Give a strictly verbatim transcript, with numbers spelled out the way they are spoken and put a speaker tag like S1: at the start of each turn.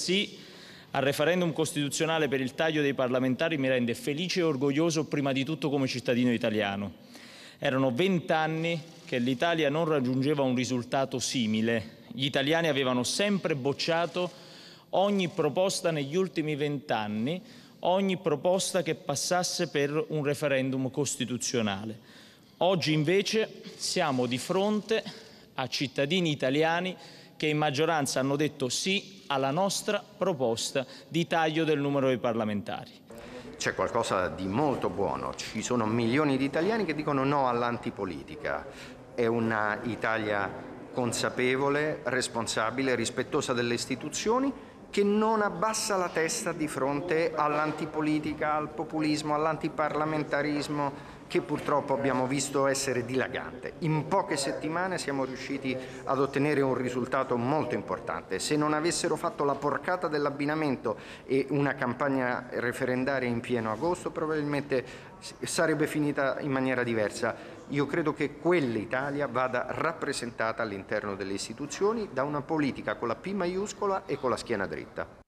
S1: sì al referendum costituzionale per il taglio dei parlamentari mi rende felice e orgoglioso prima di tutto come cittadino italiano. Erano vent'anni che l'Italia non raggiungeva un risultato simile. Gli italiani avevano sempre bocciato ogni proposta negli ultimi vent'anni, ogni proposta che passasse per un referendum costituzionale. Oggi invece siamo di fronte a cittadini italiani che in maggioranza hanno detto sì alla nostra proposta di taglio del numero dei parlamentari.
S2: C'è qualcosa di molto buono, ci sono milioni di italiani che dicono no all'antipolitica. È una Italia consapevole, responsabile, rispettosa delle istituzioni, che non abbassa la testa di fronte all'antipolitica, al populismo, all'antiparlamentarismo, che purtroppo abbiamo visto essere dilagante. In poche settimane siamo riusciti ad ottenere un risultato molto importante. Se non avessero fatto la porcata dell'abbinamento e una campagna referendaria in pieno agosto, probabilmente sarebbe finita in maniera diversa. Io credo che quell'Italia vada rappresentata all'interno delle istituzioni da una politica con la P maiuscola e con la schiena dritta.